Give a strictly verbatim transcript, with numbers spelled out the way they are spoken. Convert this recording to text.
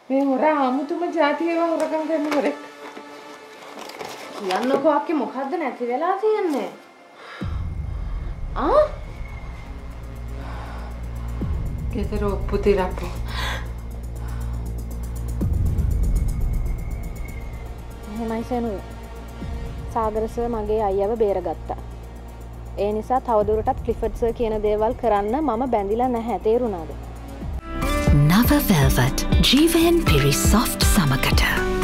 මේ හොරා 아무තුම જાතියව හොරකම් කරන හොරෙක්. කියන්නකෝ අක්කේ මොකද්ද නැති වෙලා තියන්නේ? ආ? ගෙදර ඔප්පු තිරප්පු. එහෙමයි සනු. සාගර සර් මගේ අයියව බේරගත්තා. ඒ නිසා තවදුරටත් ක්ලිෆර්ඩ් සර් කියන දේවල් කරන්න මම බැඳිලා නැහැ. තේරුණාද? Nava Velvet G V N Piri Soft Samakata